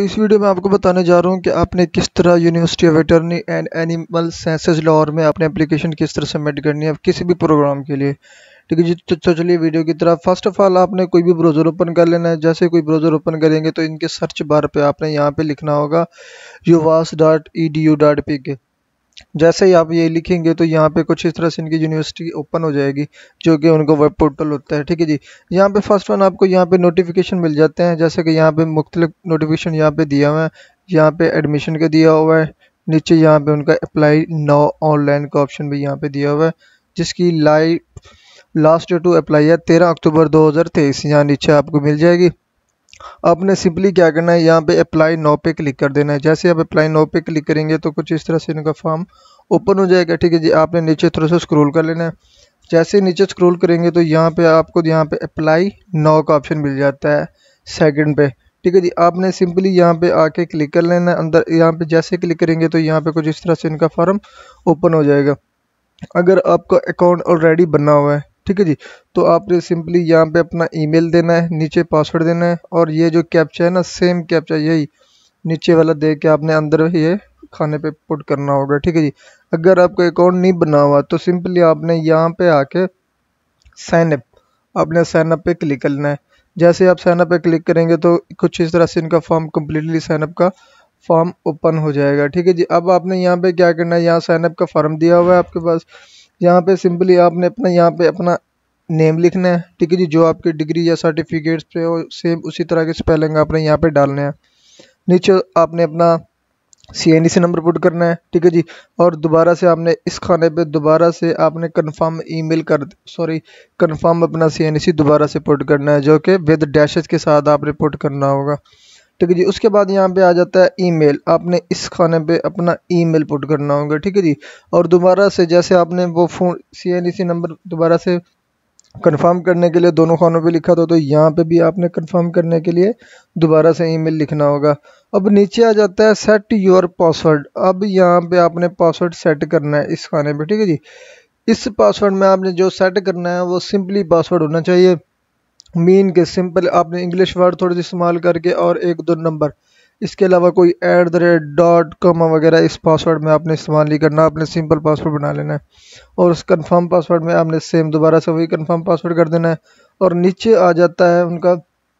इस वीडियो में आपको बताने जा रहा हूँ कि आपने किस तरह university of veterinary and animal sciences Lahore में अपने एप्लीकेशन किस तरह सबमिट करनी है किसी भी प्रोग्राम के लिए। ठीक है जी, तो चलिए वीडियो की तरफ। फर्स्ट ऑफ ऑल आपने कोई भी ब्राउज़र ओपन कर लेना है। जैसे कोई ब्राउज़र ओपन करेंगे तो इनके सर्च बार पे आपने यहाँ पे लिखना होगा UVAS.edu.pk। जैसे ही आप ये लिखेंगे तो यहाँ पे कुछ इस तरह से इनकी यूनिवर्सिटी ओपन हो जाएगी, जो कि उनका वेब पोर्टल होता है। ठीक है जी, यहाँ पे फर्स्ट वन आपको यहाँ पे नोटिफिकेशन मिल जाते हैं। जैसे कि यहाँ पे मुख्तलिफ नोटिफिकेशन यहाँ पे दिया हुआ है। यहाँ पे एडमिशन का दिया हुआ है, नीचे यहाँ पे उनका अप्लाई नाउ ऑनलाइन का ऑप्शन भी यहाँ पे दिया हुआ है, जिसकी लास्ट डेट टू अप्लाई है 13 अक्टूबर 2023। यहाँ नीचे आपको मिल जाएगी। आपने सिंपली क्या करना है, यहाँ पे अप्लाई नाउ पे क्लिक कर देना है। जैसे आप अप्लाई नाउ पे क्लिक करेंगे तो कुछ इस तरह से इनका फॉर्म ओपन हो जाएगा। ठीक है जी, आपने नीचे थोड़ा सा स्क्रॉल कर लेना है। जैसे नीचे स्क्रॉल करेंगे तो यहाँ पे आपको यहाँ पे अप्लाई नाउ का ऑप्शन मिल जाता है सेकंड पे। ठीक है जी, आपने सिंपली यहाँ पे आके क्लिक कर लेना है। अंदर यहाँ पे जैसे क्लिक करेंगे तो यहाँ पे कुछ इस तरह से इनका फॉर्म ओपन हो जाएगा। अगर आपका अकाउंट ऑलरेडी बना हुआ है, ठीक है जी, तो आपने सिंपली यहाँ पे अपना ईमेल देना है, नीचे पासवर्ड देना है, और ये जो कैप्चा है ना, सेम कैप्चा यही नीचे वाला दे के आपने अंदर ये खाने पे पुट करना होगा। ठीक है जी, अगर आपका अकाउंट नहीं बना हुआ तो सिंपली आपने यहाँ पे आके साइन अप, आपने साइन अप पे क्लिक करना है। जैसे आप साइन अप पे क्लिक करेंगे तो कुछ इस तरह से इनका फॉर्म कम्प्लीटली साइन अप का फॉर्म ओपन हो जाएगा। ठीक है जी, अब आपने यहाँ पे क्या करना है, यहाँ साइन अप का फॉर्म दिया हुआ है आपके पास। यहाँ पे सिंपली आपने अपना यहाँ पे अपना नेम लिखना है। ठीक है जी, जो आपकी डिग्री या सर्टिफिकेट्स पे हो सेम उसी तरह के स्पेलिंग आपने यहाँ पे डालने हैं। नीचे आपने अपना CNC नंबर पुट करना है। ठीक है जी, और दोबारा से आपने इस खाने पे दोबारा से आपने कंफर्म अपना CNC दोबारा से पुट करना है, जो कि विद डैशेस के साथ आपने पुट करना होगा। ठीक है जी, उसके बाद यहाँ पे आ जाता है ईमेल। आपने इस खाने पे अपना ईमेल पुट करना होगा। ठीक है जी, और दोबारा से जैसे आपने वो फोन CNC नंबर दोबारा से कंफर्म करने के लिए दोनों खानों पे लिखा था, तो यहाँ पे भी आपने कंफर्म करने के लिए दोबारा से ईमेल लिखना होगा। अब नीचे आ जाता है सेट योर पासवर्ड। अब यहाँ पे आपने पासवर्ड सेट करना है इस खाने पे। ठीक है जी, इस पासवर्ड में आपने जो सेट करना है वो सिंपली पासवर्ड होना चाहिए, मीन के सिंपल। आपने इंग्लिश वर्ड थोड़े से इस्तेमाल करके और 1-2 नंबर, इसके अलावा कोई @ वगैरह इस पासवर्ड में आपने इस्तेमाल नहीं करना। आपने सिंपल पासवर्ड बना लेना है, और उस कंफर्म पासवर्ड में आपने सेम दोबारा से वही कंफर्म पासवर्ड कर देना है। और नीचे आ जाता है उनका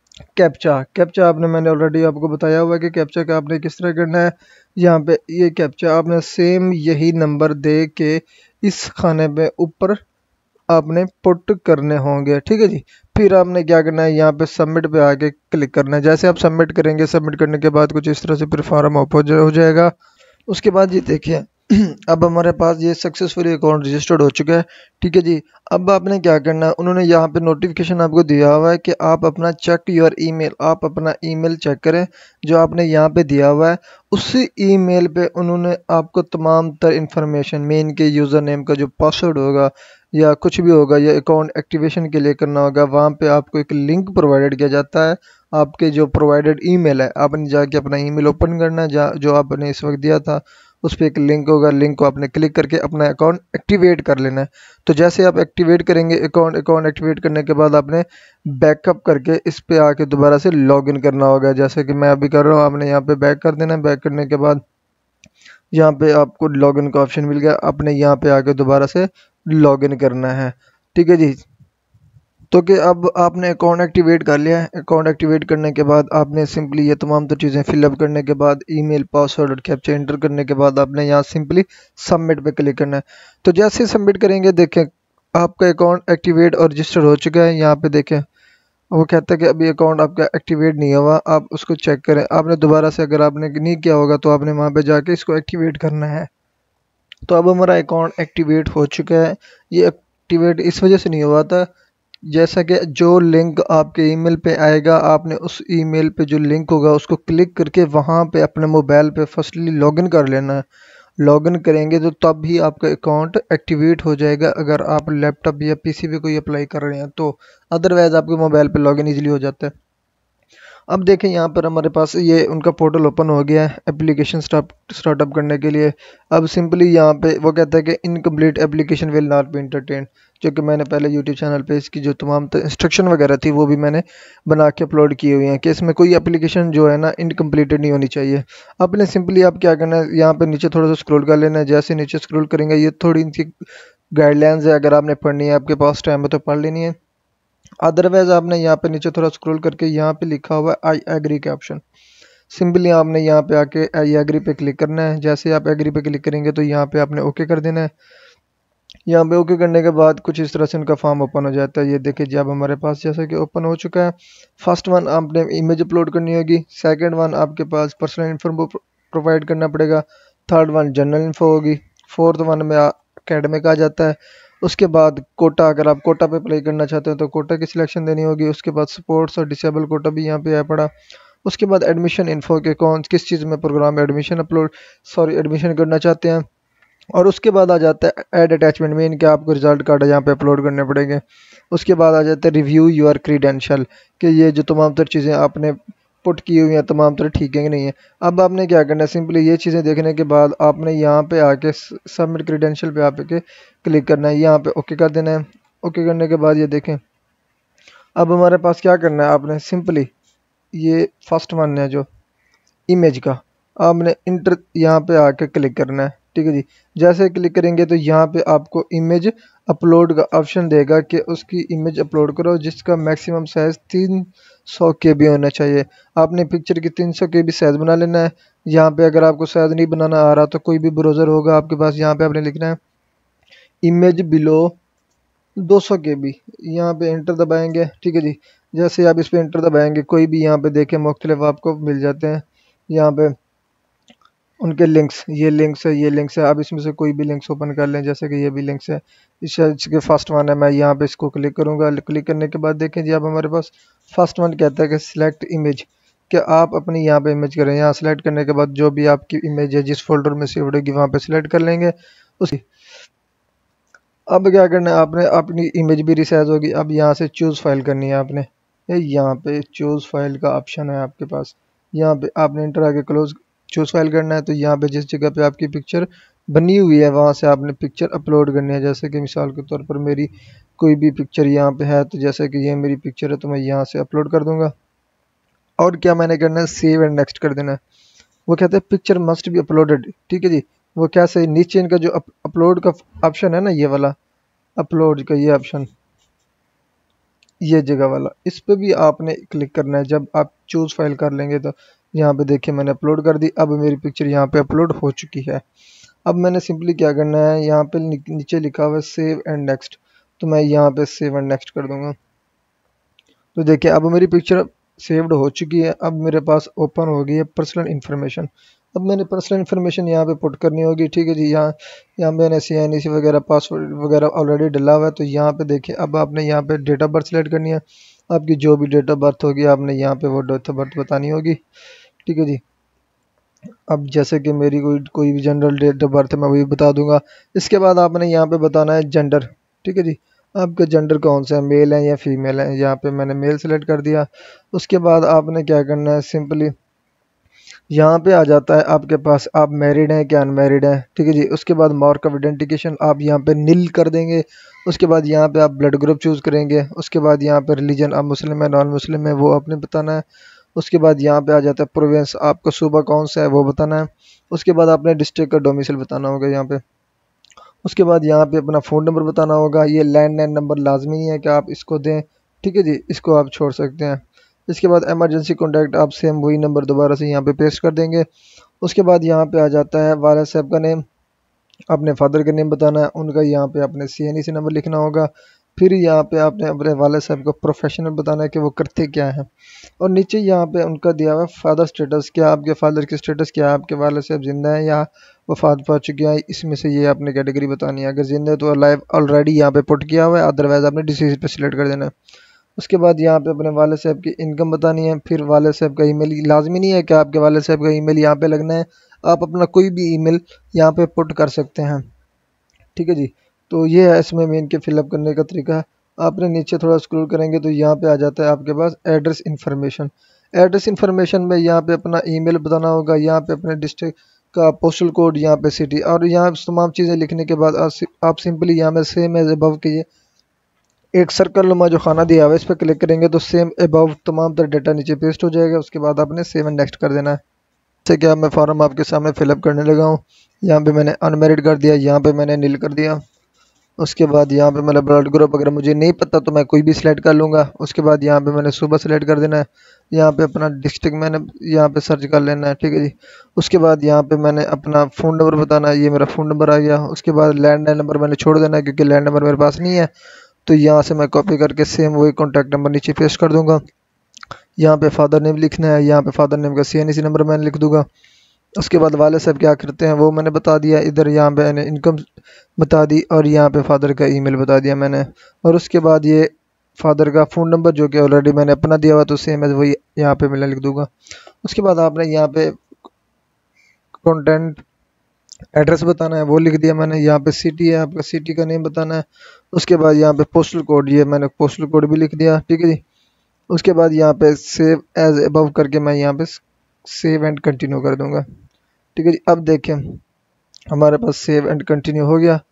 कैप्चा आपने मैंने ऑलरेडी आपको बताया हुआ है कि कैप्चा का आपने किस तरह करना है। यहाँ पे ये कैप्चा आपने सेम यही नंबर दे के इस खाने पे ऊपर आपने पुट करने होंगे। ठीक है जी, फिर आपने क्या करना है, यहाँ पे सबमिट पे आके क्लिक करना है। जैसे आप सबमिट करेंगे, सबमिट करने के बाद कुछ इस तरह से फिर फॉर्म ओपन हो जाएगा। उसके बाद ये देखिए अब हमारे पास ये सक्सेसफुली अकाउंट रजिस्टर्ड हो चुका है। ठीक है जी, अब आपने क्या करना है, उन्होंने यहाँ पे नोटिफिकेशन आपको दिया हुआ है कि आप अपना चेक योर ईमेल, आप अपना ईमेल चेक करें जो आपने यहाँ पे दिया हुआ है। उसी ईमेल पे उन्होंने आपको तमाम तर इंफॉर्मेशन, मेन के यूज़र नेम का जो पासवर्ड होगा या कुछ भी होगा या अकाउंट एक्टिवेशन के लिए करना होगा, वहाँ पे आपको एक लिंक प्रोवाइडेड किया जाता है। आपके जो प्रोवाइडेड ईमेल है, आपने जाके अपना ईमेल ओपन करना है, जो आपने इस वक्त दिया था उस पर एक लिंक होगा, लिंक को आपने क्लिक करके अपना अकाउंट एक्टिवेट कर लेना है। तो जैसे आप एक्टिवेट करेंगे अकाउंट एक्टिवेट करने के बाद आपने बैकअप करके इस पे आके दोबारा से लॉगिन करना होगा, जैसे कि मैं अभी कर रहा हूँ। आपने यहाँ पे बैक कर देना है। बैक करने के बाद यहाँ पे आपको लॉगिन का ऑप्शन मिल गया, आपने यहाँ पे आके दोबारा से लॉगिन करना है। ठीक है जी, तो कि अब आपने अकाउंट एक्टिवेट कर लिया है। अकाउंट एक्टिवेट करने के बाद आपने सिंपली ये तमाम तो चीज़ें फिलअप करने के बाद ईमेल, पासवर्ड और कैप्चा एंटर करने के बाद आपने यहाँ सिंपली सबमिट पे क्लिक करना है। तो जैसे सबमिट करेंगे, देखें आपका अकाउंट एक्टिवेट और रजिस्टर हो चुका है। यहाँ पे देखें वो कहता है कि अभी अकाउंट आपका एक्टिवेट नहीं हुआ, आप उसको चेक करें। आपने दोबारा से अगर आपने नहीं किया होगा तो आपने वहाँ पर जाके इसको एक्टिवेट करना है। तो अब हमारा अकाउंट एक्टिवेट हो चुका है। ये एक्टिवेट इस वजह से नहीं हुआ था, जैसा कि जो लिंक आपके ईमेल पे आएगा, आपने उस ईमेल पे जो लिंक होगा उसको क्लिक करके वहाँ पे अपने मोबाइल पे फर्स्टली लॉगिन कर लेना है। लॉगिन करेंगे तो तब ही आपका अकाउंट एक्टिवेट हो जाएगा, अगर आप लैपटॉप या PC पे कोई अप्लाई कर रहे हैं तो। अदरवाइज़ आपके मोबाइल पे लॉगिन ईजिली हो जाता है। अब देखें यहाँ पर हमारे पास ये उनका पोर्टल ओपन हो गया है एप्लीकेशन स्टार्टअप करने के लिए। अब सिंपली यहाँ पे वो कहता है कि incomplete application will not be entertain. जो कि मैंने पहले यूट्यूब चैनल पे इसकी जो तमाम इंस्ट्रक्शन वगैरह थी वो भी मैंने बना के अपलोड की हुई हैं कि इसमें कोई एप्लीकेशन जो है ना इनकम्प्लीटेड नहीं होनी चाहिए। आपने सिंपली आप क्या करना है, यहाँ पे नीचे थोड़ा सा स्क्रॉल कर लेना है। जैसे नीचे स्क्रॉल करेंगे ये थोड़ी इनकी गाइडलाइंस है, अगर आपने पढ़नी है आपके पास टाइम है तो पढ़ लेनी है। अदरवाइज आपने यहाँ पे नीचे थोड़ा स्क्रॉल करके यहाँ पे लिखा हुआ है आई एग्री के ऑप्शन, सिंपली आपने यहाँ पे आके आई एग्री पे क्लिक करना है। जैसे आप एग्री पे क्लिक करेंगे तो यहाँ पे आपने ओके कर देना है। यहाँ पे ओके करने के बाद कुछ इस तरह से उनका फॉर्म ओपन हो जाता है। ये देखिए जी अब हमारे पास जैसा कि ओपन हो चुका है। फर्स्ट वन आपने इमेज अपलोड करनी होगी, सेकंड वन आपके पास पर्सनल इन्फो प्रोवाइड करना पड़ेगा, थर्ड वन जनरल इन्फो होगी, फोर्थ वन में एकेडमिक आ जाता है। उसके बाद कोटा, अगर आप कोटा पे अप्लाई करना चाहते हो तो कोटा की सिलेक्शन देनी होगी। उसके बाद स्पोर्ट्स और डिसेबल कोटा भी यहाँ पे आ पड़ा। उसके बाद एडमिशन इन्फो के कौन किस चीज़ में प्रोग्राम एडमिशन एडमिशन करना चाहते हैं। और उसके बाद आ जाता है ऐड अटैचमेंट में, इनके आपको रिजल्ट कार्ड यहाँ पे अपलोड करने पड़ेंगे। उसके बाद आ जाता है रिव्यू योर क्रीडेंशियल, कि ये जो तमाम तर चीज़ें आपने पुट की हुई हैं तमाम तर ठीक है कि नहीं है। अब आपने क्या करना है, सिंपली ये चीज़ें देखने के बाद आपने यहाँ पे आके सबमिट क्रीडेंशियल पे आके क्लिक करना है, यहाँ पे ओके कर देना है। ओके करने के बाद ये देखें अब हमारे पास क्या करना है, आपने सिंपली ये फर्स्ट वन है जो इमेज का, आपने इंटर यहाँ पे आके क्लिक करना है। ठीक है जी, जैसे क्लिक करेंगे तो यहाँ पे आपको इमेज अपलोड का ऑप्शन देगा कि उसकी इमेज अपलोड करो जिसका मैक्सिमम साइज 300 KB होना चाहिए। आपने पिक्चर की 300 KB साइज बना लेना है। यहाँ पे अगर आपको साइज नहीं बनाना आ रहा तो कोई भी ब्राउज़र होगा आपके पास, यहाँ पे आपने लिखना है इमेज बिलो 200 KB, यहाँ पे एंटर दबाएंगे। ठीक है जी, जैसे आप इस पे एंटर दबाएंगे कोई भी यहाँ पे देखें मुख्तलिफ आपको मिल जाते हैं। यहाँ पे उनके लिंक्स, ये लिंक्स है, ये लिंक्स है, आप इसमें से कोई भी लिंक्स ओपन कर लें। जैसे कि ये भी लिंक्स है, इसके फर्स्ट वन है, मैं यहाँ पे इसको क्लिक करूँगा। क्लिक करने के बाद देखें जी अब हमारे पास फर्स्ट वन कहता है कि सिलेक्ट इमेज, कि आप अपनी यहाँ पे इमेज करें। यहाँ सेलेक्ट करने के बाद जो भी आपकी इमेज है जिस फोल्डर में सेव होगी वहाँ पे सिलेक्ट कर लेंगे उसी। अब क्या करना है, आपने अपनी इमेज भी रिसाइज होगी। अब यहाँ से चूज़ फाइल करनी है आपने, यहाँ पे चूज़ फाइल का ऑप्शन है आपके पास, यहाँ पे आपने इंटर आके क्लोज चूज़ फाइल करना है। तो यहाँ पे जिस जगह पे आपकी पिक्चर बनी हुई है वहाँ से आपने पिक्चर अपलोड करनी है। जैसे कि मिसाल के तौर पर मेरी कोई भी पिक्चर यहाँ पे है, तो जैसे कि ये मेरी पिक्चर है तो मैं यहाँ से अपलोड कर दूंगा। और क्या मैंने करना है, सेव एंड नेक्स्ट कर देना है। वो कहते हैं पिक्चर मस्ट बी अपलोडेड। ठीक है जी, वो कैसे, नीचे इनका जो अपलोड का ऑप्शन है ना, ये वाला अपलोड का ये ऑप्शन, ये जगह वाला, इस पे भी आपने क्लिक करना है। जब आप चूज़ फाइल कर लेंगे तो यहाँ पे देखिए मैंने अपलोड कर दी। अब मेरी पिक्चर यहाँ पे अपलोड हो चुकी है। अब मैंने सिंपली क्या करना है, यहाँ पे नीचे लिखा हुआ है सेव एंड नेक्स्ट, तो मैं यहाँ पे सेव एंड नेक्स्ट कर दूंगा। तो देखिए अब मेरी पिक्चर सेव्ड हो चुकी है। अब मेरे पास ओपन हो गई है पर्सनल इन्फॉर्मेशन। अब मैंने पर्सनल इन्फॉर्मेशन यहाँ पे पुट करनी होगी। ठीक है जी, यहाँ मैंने CNC वगैरह पासवर्ड वगैरह ऑलरेडी डला हुआ है। तो यहाँ पे देखिए अब आपने यहाँ पे डेट ऑफ बर्थ सेलेक्ट करनी है। आपकी जो भी डेट ऑफ बर्थ होगी आपने यहाँ पे वो डेट ऑफ बर्थ बतानी होगी। ठीक है जी, अब जैसे कि मेरी कोई भी जनरल डेट ऑफ बर्थ है मैं वही बता दूंगा। इसके बाद आपने यहाँ पे बताना है जेंडर। ठीक है जी, आपका जेंडर कौन सा है, मेल है या फीमेल है, यहाँ पे मैंने मेल सेलेक्ट कर दिया। उसके बाद आपने क्या करना है, सिंपली यहाँ पे आ जाता है आपके पास आप मैरिड हैं क्या अनमैरिड हैं। ठीक है जी, उसके बाद मार्क ऑफ आइडेंटिफिकेशन आप यहाँ पे नील कर देंगे। उसके बाद यहाँ पे आप ब्लड ग्रुप चूज़ करेंगे। उसके बाद यहाँ पे रिलीजन आप मुस्लिम है नॉन मुस्लिम है वो आपने बताना है। उसके बाद यहाँ पे आ जाता है प्रोविंस, आपका सूबा कौन सा है वो बताना है। उसके बाद आपने डिस्ट्रिक्ट का डोमिसाइल बताना होगा यहाँ पे। उसके बाद यहाँ पे अपना फ़ोन नंबर बताना होगा। ये लैंडलाइन नंबर लाजमी नहीं है कि आप इसको दें। ठीक है जी, इसको आप छोड़ सकते हैं। इसके बाद इमरजेंसी कॉन्टैक्ट आप सेम वही नंबर दोबारा से यहाँ पे पेस्ट कर देंगे। उसके बाद यहाँ पे आ जाता है वालिद साहब का नेम, अपने फादर का नेम बताना है, उनका यहाँ पे आपने CNC नंबर लिखना होगा। फिर यहाँ पे आपने अपने वालिद साहब का प्रोफेशनल बताना है कि वो करते क्या है। और नीचे यहाँ पे उनका दिया हुआ है फादर स्टेटस, क्या आपके फादर की स्टेटस क्या है, आपके वालिद साहब जिंदा हैं या वफात पा चुके हैं, इसमें से ये आपने कैटेगरी बतानी है। अगर जिंदा है तो लाइव ऑलरेडी यहाँ पे पुट किया हुआ है, अदरवाइज आपने डिसीज पे सिलेक्ट कर देना है। उसके बाद यहाँ पे अपने वालिद साहब की इनकम बतानी है। फिर वालिद साहब का ईमेल, लाजमी नहीं है कि आपके वालिद साहब का ईमेल यहाँ पे लगना है, आप अपना कोई भी ईमेल यहाँ पे पुट कर सकते हैं। ठीक है जी, तो ये है इसमें मेन के फिलअप करने का तरीका। आपने नीचे थोड़ा स्क्रॉल करेंगे तो यहाँ पे आ जाता है आपके पास एड्रेस इन्फॉर्मेशन। एड्रेस इन्फॉर्मेशन में यहाँ पे अपना ईमेल बताना होगा, यहाँ पे अपने डिस्ट्रिक्ट का पोस्टल कोड, यहाँ पे सिटी, और यहाँ तमाम चीज़ें लिखने के बाद आप सिंपली यहाँ में सेम एज अबव के एक सर्कल नुमा जो खाना दिया हुआ है इस पर क्लिक करेंगे तो सेम अबव तमाम तरह डाटा नीचे पेस्ट हो जाएगा। उसके बाद आपने सेव एंड नेक्स्ट कर देना है। जैसे कि अब मैं फॉर्म आपके सामने फिलअप करने लगा हूँ। यहाँ पे मैंने अनमेरिड कर दिया, यहाँ पे मैंने नील कर दिया। उसके बाद यहाँ पे मेरा ब्लड ग्रुप अगर मुझे नहीं पता तो मैं कोई भी सिलेक्ट कर लूँगा। उसके बाद यहाँ पे मैंने सुबह सेलेक्ट कर देना है। यहाँ पे अपना डिस्ट्रिक्ट मैंने यहाँ पे सर्च कर लेना है, ठीक है जी। उसके बाद यहाँ पे मैंने अपना फ़ोन नंबर बताना है, ये मेरा फ़ोन नंबर आ गया। उसके बाद लैंडलाइन नंबर मैंने छोड़ देना है क्योंकि लैंड नंबर मेरे पास नहीं है। तो यहाँ से मैं कॉपी करके सेम वही कॉन्टैक्ट नंबर नीचे पेस्ट कर दूँगा। यहाँ पे फादर नेम लिखना है, यहाँ पे फादर नेम का CNC नंबर मैंने लिख दूँगा। उसके बाद वाले साहब क्या करते हैं वो मैंने बता दिया। इधर यहाँ पे मैंने इनकम बता दी और यहाँ पे फादर का ईमेल बता दिया मैंने। और उसके बाद ये फादर का फ़ोन नंबर जो कि ऑलरेडी मैंने अपना दिया हुआ तो सेम एज वही यहाँ पे मैं लिख दूंगा। उसके बाद आपने यहाँ पे कंटेंट एड्रेस बताना है, वो लिख दिया मैंने। यहाँ पे सिटी है, आपका सिटी का नेम बताना है। उसके बाद यहाँ पे पोस्टल कोड, ये मैंने पोस्टल कोड भी लिख दिया, ठीक है जी। उसके बाद यहाँ पे सेव एज अबव करके मैं यहाँ पे सेव एंड कंटिन्यू कर दूंगा, ठीक है जी। अब देखें हमारे पास सेव एंड कंटिन्यू हो गया।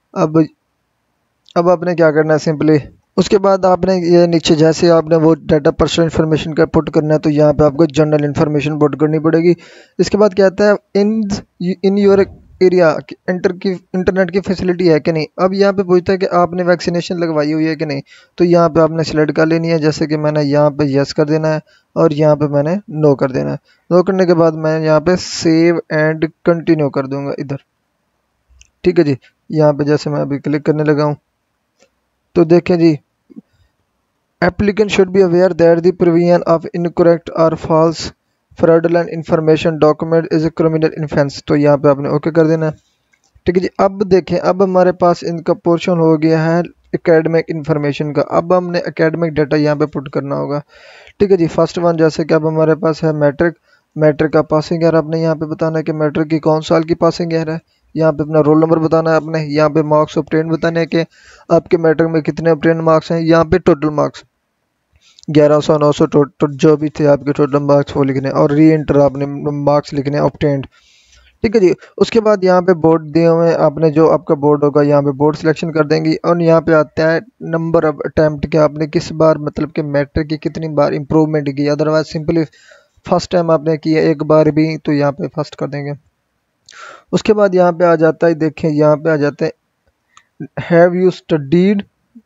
अब आपने क्या करना है सिंपली उसके बाद आपने ये नीचे जैसे आपने वो डाटा पर्सनल इन्फॉर्मेशन का पुट करना है तो यहाँ पे आपको जनरल इन्फॉर्मेशन पुट करनी पड़ेगी। इसके बाद कहता है इन योर एरिया इंटरनेट की फैसिलिटी है कि नहीं। अब यहाँ पे पूछता है कि आपने वैक्सीनेशन लगवाई हुई है कि नहीं। तो यहाँ पे आपने सिलेक्ट कर लेनी है, जैसे कि मैंने यहाँ पे यस कर देना है और यहाँ पे मैंने नो कर देना है। नो करने के बाद मैं यहाँ पे सेव एंड कंटिन्यू कर दूंगा इधर, ठीक है जी। यहाँ पे जैसे मैं अभी क्लिक करने लगा हूँ तो देखें जी, applicant should be aware that the provision of incorrect or false fraudulent information document is a criminal offense। तो यहाँ पे आपने ओके कर देना है, ठीक है जी। अब देखें अब हमारे पास इनका पोर्शन हो गया है एकेडमिक इन्फॉर्मेशन का। अब हमने एकेडमिक डाटा यहाँ पे पुट करना होगा, ठीक है जी। फर्स्ट वन जैसे कि अब हमारे पास है मैट्रिक का पासिंग ईयर आपने यहाँ पे बताना है कि मैट्रिक की कौन साल की पासिंग ईयर है। यहाँ पे अपना रोल नंबर बताना है आपने। यहाँ पे मार्क्स ऑब्टेन बताने हैं कि आपके मैट्रिक में कितने ऑब्टेन मार्क्स हैं। यहाँ पे टोटल मार्क्स 1100 900 टोटल जो भी थे आपके टोटल मार्क्स वो लिखने और री एंटर आपने मार्क्स लिखने ऑब्टेन्ड, ठीक है जी। उसके बाद यहाँ पे बोर्ड दिए हुए हैं, आपने जो आपका बोर्ड होगा यहाँ पे बोर्ड सिलेक्शन कर देंगे। और यहाँ पे आता है नंबर ऑफ अटैम्प्ट के आपने किस बार मतलब कि मैट्रिक की कितनी बार इंप्रूवमेंट की। अदरवाइज सिंपली फर्स्ट टाइम आपने किया एक बार भी तो यहाँ पे फर्स्ट कर देंगे। उसके बाद यहाँ पे आ जाता है, देखें यहाँ पे आ जाते हैं have you studied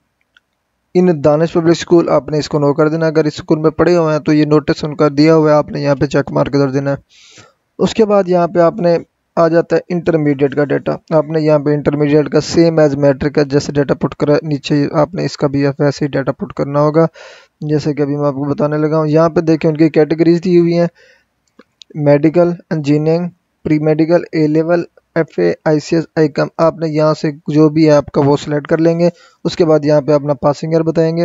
in Danish public school, आपने इसको नो कर देना। अगर इस स्कूल में पढ़े हुए हैं तो ये नोटिस उनका दिया हुआ है, आपने यहाँ पे चेक मार्क कर देना है। उसके बाद यहाँ पे आपने आ जाता है इंटरमीडिएट का डाटा। आपने यहाँ पे इंटरमीडिएट का सेम एज मैट्रिक का जैसे डाटा पुट करा नीचे आपने इसका भी वैसे ही डाटा पुट करना होगा, जैसे कि अभी मैं आपको बताने लगा हूँ। यहाँ पे देखें उनकी कैटेगरीज दी हुई हैं, medical, engineering, pre medical, A level, FA, ICS, ICOM। आपने यहाँ से जो भी है आपका वो सिलेक्ट कर लेंगे। उसके बाद यहाँ पे अपना पासिंग ईयर बताएंगे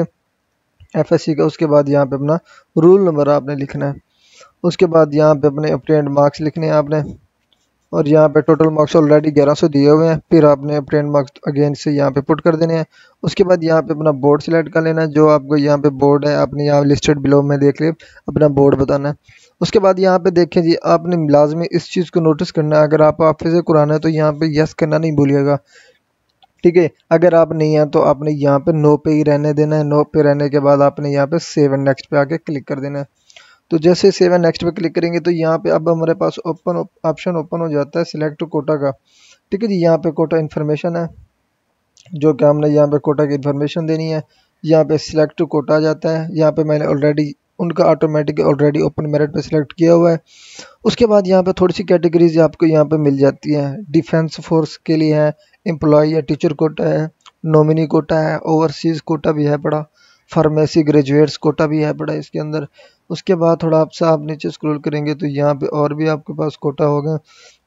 FSC का। उसके बाद यहाँ पे अपना रूल नंबर आपने लिखना है। उसके बाद यहाँ पे अपने ऑब्टेन्ड मार्क्स लिखने हैं आपने। और यहाँ पे टोटल मार्क्स ऑलरेडी 1100 दिए हुए हैं, फिर आपने ऑब्टेन्ड मार्क्स अगेन से यहाँ पे पुट कर देने हैं। उसके बाद यहाँ पे अपना बोर्ड सिलेक्ट कर लेना है, जो आपको यहाँ पे बोर्ड है आपने यहाँ लिस्टेड बिलो में देख लिया, अपना बोर्ड बताना है। उसके बाद यहाँ पे देखें जी, आपने लाजमी इस चीज़ को नोटिस करना है, अगर आप हाफिज़ कुरान है तो यहाँ पे यस करना नहीं भूलिएगा, ठीक है। अगर आप नहीं है तो आपने यहाँ पे नो पे ही रहने देना है। नो पे रहने के बाद आपने यहाँ पे सेव एंड नेक्स्ट पे आके क्लिक कर देना है। तो जैसे सेव एंड नेक्स्ट पे क्लिक करेंगे तो यहाँ पे अब हमारे पास ऑप्शन ओपन हो जाता है सिलेक्ट कोटा का, ठीक है जी। यहाँ पे कोटा इन्फॉर्मेशन है जो कि हमने यहाँ पे कोटा की इन्फॉर्मेशन देनी है। यहाँ पे सिलेक्ट कोटा आ जाता है। यहाँ पे मैंने ऑलरेडी उनका ऑटोमेटिक ऑलरेडी ओपन मेरिट पे सिलेक्ट किया हुआ है। उसके बाद यहाँ पे थोड़ी सी कैटेगरीज आपको यहाँ पे मिल जाती हैं। डिफेंस फोर्स के लिए है, एम्प्लॉय या टीचर कोटा है, नॉमिनी कोटा है, ओवरसीज कोटा भी है पड़ा, फार्मेसी ग्रेजुएट्स कोटा भी है पड़ा इसके अंदर। उसके बाद थोड़ा आप नीचे स्क्रॉल करेंगे तो यहाँ पे और भी आपके पास कोटा होगा,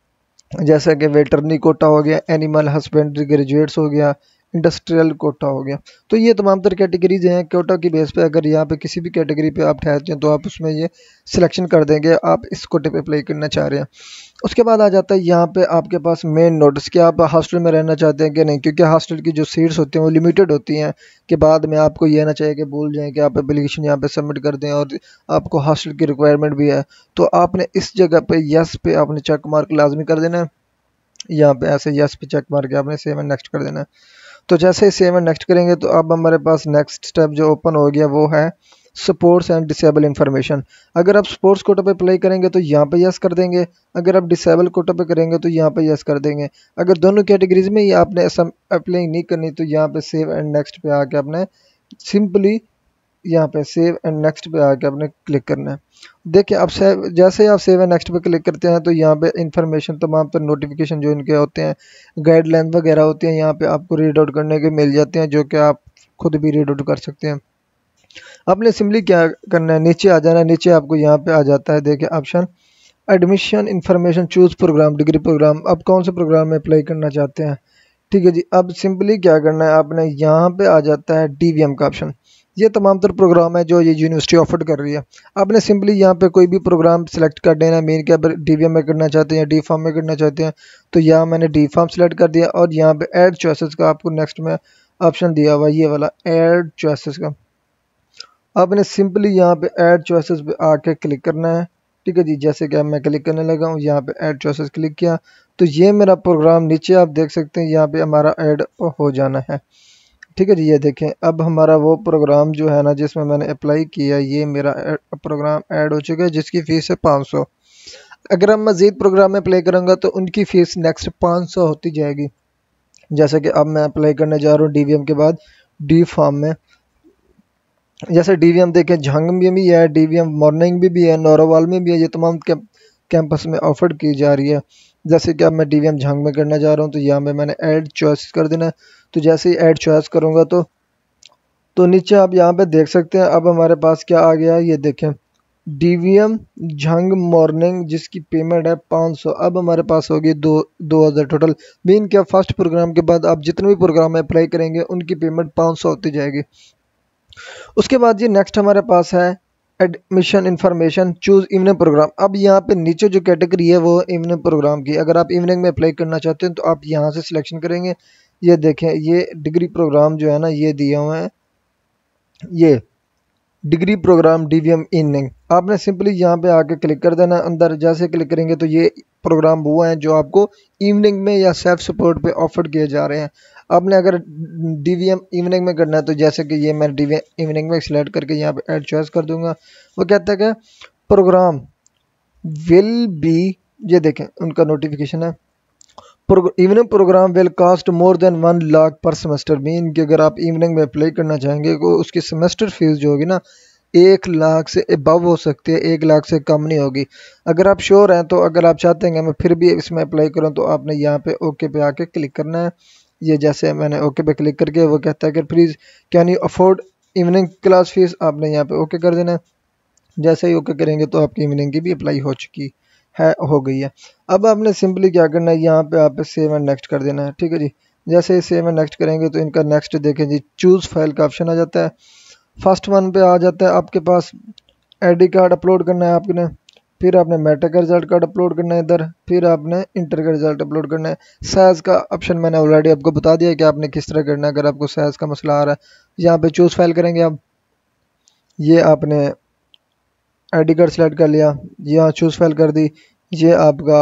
जैसा कि वेटरनी कोटा हो गया, एनिमल हस्बेंड्री ग्रेजुएट्स हो गया, इंडस्ट्रियल कोटा हो गया। तो ये तमाम तरह कैटेगरीज हैं। कोटा की बेस पे अगर यहाँ पे किसी भी कैटेगरी पे आप ठहरते हैं तो आप उसमें ये सिलेक्शन कर देंगे आप इस कोटे पे अप्लाई करना चाह रहे हैं। उसके बाद आ जाता है यहाँ पे आपके पास मेन नोटिस कि आप हॉस्टल में रहना चाहते हैं कि नहीं, क्योंकि हॉस्टल की जो सीट्स होती हैं वो लिमिटेड होती हैं कि बाद में आपको ये ना चाहिए कि भूल जाएं कि आप एप्लीकेशन यहाँ पे सबमिट कर दें और आपको हॉस्टल की रिक्वायरमेंट भी है। तो आपने इस जगह पे यस पे आपने चेक मार्क लाजमी कर देना है। यहाँ पे ऐसे यस पे चेक मार के आपने सेव एंड नेक्स्ट कर देना है। तो जैसे ही सेव एंड नेक्स्ट करेंगे तो अब हमारे पास नेक्स्ट स्टेप जो ओपन हो गया वो है स्पोर्ट्स एंड डिसेबल इन्फॉर्मेशन। अगर आप स्पोर्ट्स कोटा पे अप्लाई करेंगे तो यहाँ पे यस कर देंगे, अगर आप डिसेबल कोटा पे करेंगे तो यहाँ पे यस कर देंगे। अगर दोनों कैटेगरीज में ही आपने ऐसा अप्लाई नहीं करनी तो यहाँ पे सेव एंड नेक्स्ट पे आके आपने सिंपली यहाँ पे सेव एंड नेक्स्ट पे आके आपने क्लिक करना है। देखिए आप सेव, जैसे ही आप सेव एंड नेक्स्ट पे क्लिक करते हैं तो यहाँ पे इंफॉर्मेशन तमाम पर नोटिफिकेशन जो इनके होते हैं, गाइडलाइन वगैरह होती हैं, यहाँ पे आपको रीड आउट करने के मिल जाते हैं, जो कि आप खुद भी रीड आउट कर सकते हैं। आपने सिंपली क्या करना है, नीचे आ जाना है। नीचे आपको यहाँ पे आ जाता है, देखिए option admission information, choose program, degree program. आप कौन से प्रोग्राम में अप्लाई करना चाहते हैं, ठीक है जी। अब सिंपली क्या करना है, आपने यहाँ पे आ जाता है डीवीएम का ऑप्शन। ये तमाम तर प्रोग्राम है जो ये यूनिवर्सिटी ऑफर कर रही है। आपने सिंपली यहाँ पे कोई भी प्रोग्राम सेलेक्ट कर देना। मेन क्या डीवीएम में करना चाहते हैं या डी फार्म में करना चाहते हैं, तो यहाँ मैंने डी फार्म सेलेक्ट कर दिया और यहाँ पे ऐड चॉइसेस का आपको नेक्स्ट में ऑप्शन दिया हुआ ये वाला ऐड चॉइसेस का। आपने सिंपली यहाँ पे ऐड चॉइसेस पे आके क्लिक करना है, ठीक है जी। जैसे कि मैं क्लिक करने लगा हूँ, यहाँ पे ऐड चॉइसेस क्लिक किया तो ये मेरा प्रोग्राम नीचे आप देख सकते हैं यहाँ पे हमारा ऐड हो जाना है, ठीक है जी। ये देखें अब हमारा वो प्रोग्राम जो है ना जिसमें मैंने अप्लाई किया, ये मेरा प्रोग्राम ऐड हो चुका है जिसकी फ़ीस है 500। अगर हम मज़ीद प्रोग्राम में अप्लाई करूँगा तो उनकी फ़ीस नेक्स्ट 500 होती जाएगी। जैसे कि अब मैं अप्लाई करने जा रहा हूँ डीवीएम के बाद डी फार्म में। जैसे डीवीएम देखें झंग में भी है, डीवीएम मॉर्निंग भी है, नौरोवाल में भी है, ये तमाम कैंपस में ऑफर की जा रही है। जैसे कि अब मैं डीवीएम झंग में करना जा रहा हूँ तो यहाँ पे मैंने ऐड चॉइस कर देना है। तो जैसे ही ऐड चॉइस करूँगा तो नीचे आप यहाँ पे देख सकते हैं अब हमारे पास क्या आ गया, ये देखें डीवीएम झंग मॉर्निंग जिसकी पेमेंट है 500। अब हमारे पास होगी 2000 टोटल। मीन क्या फर्स्ट प्रोग्राम के बाद आप जितने भी प्रोग्राम में अप्लाई करेंगे उनकी पेमेंट 500 होती जाएगी। उसके बाद जी नेक्स्ट हमारे पास है admission information, choose evening program. अब यहाँ पे नीचे जो कैटेगरी है वो इवनिंग प्रोग्राम की। अगर आप इवनिंग में अप्लाई करना चाहते हैं तो आप यहाँ से सिलेक्शन करेंगे। ये देखें ये डिग्री प्रोग्राम जो है ना ये दिए हुए हैं, ये डिग्री प्रोग्राम डीवीएम इवनिंग। आपने सिंपली यहाँ पे आके क्लिक कर देना। अंदर जैसे क्लिक करेंगे तो ये प्रोग्राम वो हैं जो आपको इवनिंग में या सेल्फ सपोर्ट पे ऑफर किए जा रहे हैं। आपने अगर डीवीएम इवनिंग में करना है तो जैसे कि ये मैं डीवीएम इवनिंग में सिलेक्ट करके यहाँ पे ऐड चॉइस कर दूंगा। वो कहता है कि प्रोग्राम विल बी, ये देखें उनका नोटिफिकेशन है, evening program will cost more than 1 lakh per semester. Mean कि अगर आप इवनिंग में अप्लाई करना चाहेंगे तो उसकी सेमेस्टर फीस जो होगी ना 1 लाख से अबव हो सकती है, 1 लाख से कम नहीं होगी। अगर आप श्योर हैं तो अगर आप चाहते हैं मैं फिर भी इसमें अप्लाई करूं तो आपने यहाँ पे ओके पे आके क्लिक करना है। ये जैसे मैंने ओके पे क्लिक करके वो कहता है कि please can you afford evening class fees, आपने यहाँ पे ओके कर देना है। जैसे ही ओके करेंगे तो आपकी इवनिंग की भी अप्लाई हो चुकी है, हो गई है। अब आपने सिंपली क्या करना है, यहाँ पे आप सेव एंड नेक्स्ट कर देना है, ठीक है जी। जैसे ही सेव एंड नेक्स्ट करेंगे तो इनका नेक्स्ट देखें जी चूज़ फाइल का ऑप्शन आ जाता है। फर्स्ट वन पे आ जाता है आपके पास आईडी कार्ड अपलोड करना है आपने, फिर आपने मैट्रिक का रिजल्ट कार्ड अपलोड करना है इधर, फिर आपने इंटर का रिजल्ट अपलोड करना है। साइज़ का ऑप्शन मैंने ऑलरेडी आपको बता दिया कि आपने किस तरह करना है अगर आपको साइज़ का मसला आ रहा है। यहाँ पे चूज़ फाइल करेंगे आप, ये आपने आईडी कार्ड सेलेक्ट कर लिया, यहाँ चूज़ फाइल कर दी, ये आपका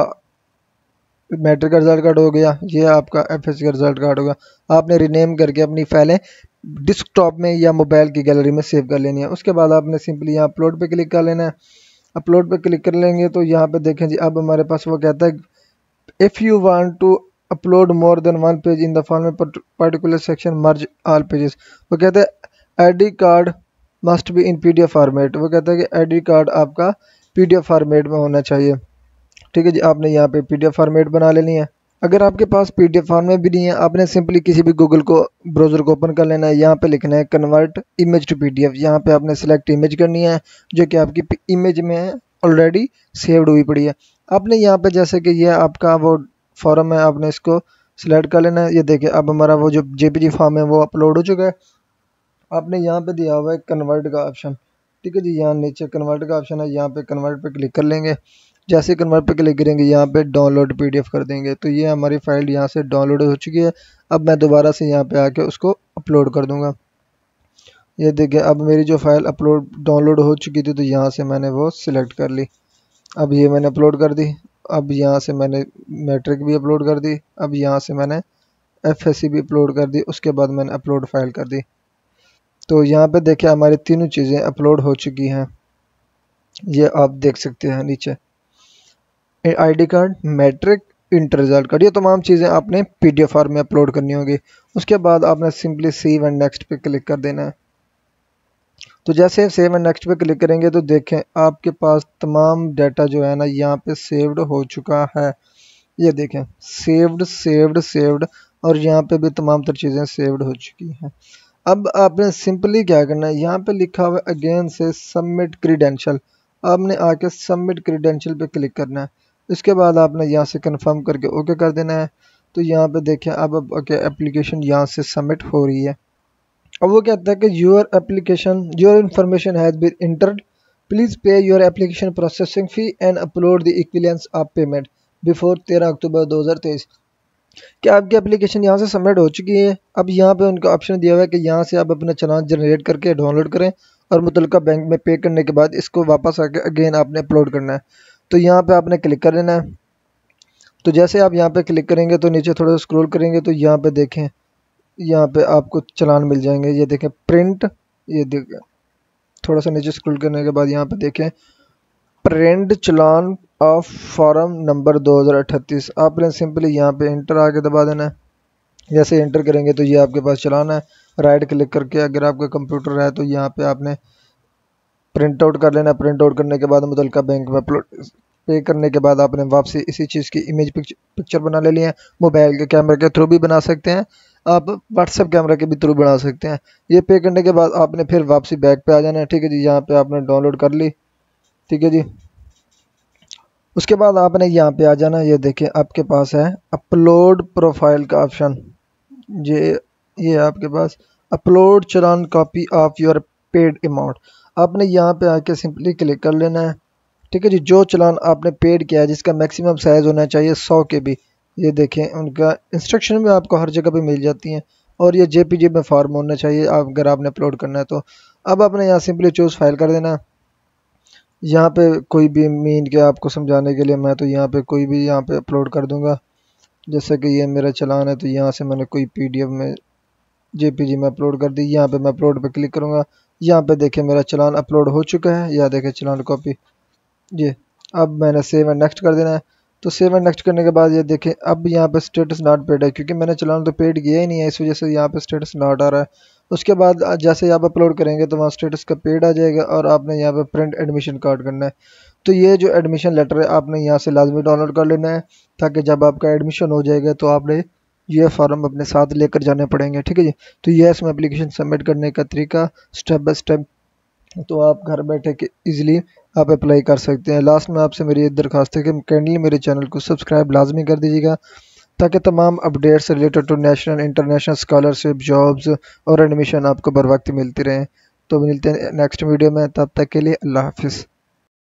मैट्रिक का रिजल्ट कार्ड हो गया, ये आपका एफएससी का रिजल्ट कार्ड होगा। आपने रीनेम करके अपनी फाइलें डेस्कटॉप में या मोबाइल की गैलरी में सेव कर लेनी है। उसके बाद आपने सिंपली यहाँ अपलोड पे क्लिक कर लेना है। अपलोड पे क्लिक कर लेंगे तो यहाँ पे देखें जी अब हमारे पास वो कहता है if you want to upload more than 1 page in the following particular section merge all pages. वो कहता है ID card must be in PDF format. वो कहता है कि आईडी कार्ड आपका पीडीएफ फॉर्मेट में होना चाहिए, ठीक है जी। आपने यहाँ पे पीडीएफ फॉर्मेट बना लेनी है। अगर आपके पास पीडीएफ फॉर्मेट भी नहीं है आपने सिंपली किसी भी गूगल को ब्राउज़र को ओपन कर लेना है। यहाँ पे लिखना है कन्वर्ट इमेज टू पीडीएफ। यहाँ पे आपने सेलेक्ट इमेज करनी है जो कि आपकी इमेज में ऑलरेडी सेव्ड हुई पड़ी है। आपने यहाँ पे जैसे कि ये आपका वो फॉर्म है आपने इसको सिलेक्ट कर लेना है। ये देखिए अब हमारा वो जो जेपीजी फॉर्म है वो अपलोड हो चुका है। आपने यहाँ पे दिया हुआ है कन्वर्ट का ऑप्शन, ठीक है जी। यहाँ नीचे कन्वर्ट का ऑप्शन है, यहाँ पे कन्वर्ट पे क्लिक कर लेंगे। जैसे कन्वर्ट पे क्लिक करेंगे यहाँ पे डाउनलोड पीडीएफ कर देंगे तो ये हमारी फाइल यहाँ से डाउनलोड हो चुकी है। अब मैं दोबारा से यहाँ पे आके उसको अपलोड कर दूंगा। ये देखिए अब मेरी जो फाइल डाउनलोड हो चुकी थी तो यहाँ से मैंने वो सिलेक्ट कर ली। अब ये मैंने अपलोड कर दी। अब यहाँ से मैंने मैट्रिक भी अपलोड कर दी। अब यहाँ से मैंने FSC भी अपलोड कर दी, उसके बाद मैंने अपलोड फाइल कर दी। तो यहाँ पे देखिए हमारी तीनों चीज़ें अपलोड हो चुकी हैं, ये आप देख सकते हैं नीचे, ID card, matric, inter result card, ये तमाम चीज़ें आपने PDF फॉर्म में अपलोड करनी होगी। उसके बाद आपने सिंपली सेव एंड नेक्स्ट पे क्लिक कर देना है। तो जैसे सेव एंड नेक्स्ट पे क्लिक करेंगे तो देखें आपके पास तमाम डाटा जो है ना यहाँ पे सेव्ड हो चुका है। ये देखें सेव्ड सेव्ड सेव्ड, और यहाँ पे भी तमाम तर चीज़ें सेव्ड हो चुकी हैं। अब आपने सिंपली क्या करना है, यहाँ पे लिखा हुआ है अगेन से सबमिट क्रीडेंशियल, आपने आके सबमिट क्रीडेंशियल पे क्लिक करना है। इसके बाद आपने यहाँ से कंफर्म करके ओके कर देना है। तो यहाँ पे देखें अब ओके एप्लीकेशन यहाँ से सबमिट हो रही है। अब वो कहता है कि your application your information has been entered, please pay your application processing fee and upload the equivalence of payment before 13 October 2023। क्या आपकी एप्लीकेशन यहाँ से सबमिट हो चुकी है। अब यहाँ पे उनका ऑप्शन दिया हुआ है कि यहाँ से आप अपना चालान जनरेट करके डाउनलोड करें और मुतल्लिका बैंक में पे करने के बाद इसको वापस आके अगेन आपने अपलोड करना है। तो यहाँ पे आपने क्लिक कर देना है। तो जैसे आप यहाँ पे क्लिक करेंगे तो नीचे थोड़ा स्क्रॉल करेंगे तो यहाँ पे देखें, यहाँ पे आपको चालान मिल जाएंगे। ये देखें प्रिंट, ये देखें थोड़ा सा नीचे स्क्रॉल करने के बाद यहाँ पे देखें print challan of form number 2038। आपने सिंपली यहाँ पे इंटर आके दबा देना है। जैसे इंटर करेंगे तो ये आपके पास चालान है। राइट क्लिक करके अगर आपका कंप्यूटर है तो यहाँ पे आपने प्रिंट आउट कर लेना। प्रिंट आउट करने के बाद मुतल्लिका बैंक में अपलोड पे करने के बाद आपने वापसी इसी चीज़ की इमेज पिक्चर बना ले लिया है। मोबाइल के कैमरे के थ्रू भी बना सकते हैं, आप व्हाट्सएप कैमरा के भी थ्रू बना सकते हैं। ये पे करने के बाद आपने फिर वापसी बैक पे आ जाना है। ठीक है जी, यहाँ पे आपने डाउनलोड कर ली। ठीक है जी, उसके बाद आपने यहाँ पे आ जाना। ये देखें आपके पास है अपलोड प्रोफाइल का ऑप्शन, ये आपके पास upload challan copy of your paid amount. आपने यहाँ पे आके सिंपली क्लिक कर लेना है। ठीक है जी, जो चालान आपने पेड किया है जिसका मैक्सिमम साइज़ होना चाहिए 100 के भी, ये देखें उनका इंस्ट्रक्शन में आपको हर जगह पे मिल जाती हैं। और ये JPG में फॉर्म होना चाहिए आप अगर आपने अपलोड करना है तो। अब आपने यहाँ सिंपली चूज़ फाइल कर देना। यहाँ पे कोई भी मीन के आपको समझाने के लिए मैं तो यहाँ पे कोई भी यहाँ पे अपलोड कर दूंगा। जैसे कि ये मेरा चालान है तो यहाँ से मैंने कोई PDF में JPG में अपलोड कर दी। यहाँ पे मैं अपलोड पे क्लिक करूँगा। यहाँ पे देखें मेरा चालान अपलोड हो चुका है, या देखें चालान कॉपी। जी, अब मैंने सेव एंड नेक्स्ट कर देना है। तो सेव एंड नेक्स्ट करने के बाद ये देखें अब यहाँ पे स्टेटस नॉट पेड है, क्योंकि मैंने चालान तो पेड किया ही नहीं है, इस वजह से यहाँ पे स्टेटस नॉट आ रहा है। उसके बाद जैसे आप अपलोड करेंगे तो वहाँ स्टेटस का पेड आ जाएगा और आपने यहाँ पे प्रिंट एडमिशन कार्ड करना है। तो ये जो एडमिशन लेटर है आपने यहाँ से लाजमी डाउनलोड कर लेना है, ताकि जब आपका एडमिशन हो जाएगा तो आपने ये फॉर्म अपने साथ लेकर जाने पड़ेंगे। ठीक है जी, तो ये इसमें एप्लीकेशन सबमिट करने का तरीका स्टेप बाय स्टेप, तो आप घर बैठे के इजीली आप अप्लाई कर सकते हैं। लास्ट में आपसे मेरी एक दरख्वास्त है कि काइंडली मेरे चैनल को सब्सक्राइब लाजमी कर दीजिएगा, ताकि तमाम updates related to national international scholarship, jobs और एडमिशन आपको बर वक्त मिलती रहें। तो मिलते हैं नेक्स्ट वीडियो में, तब तक के लिए अल्लाह हाफिज़।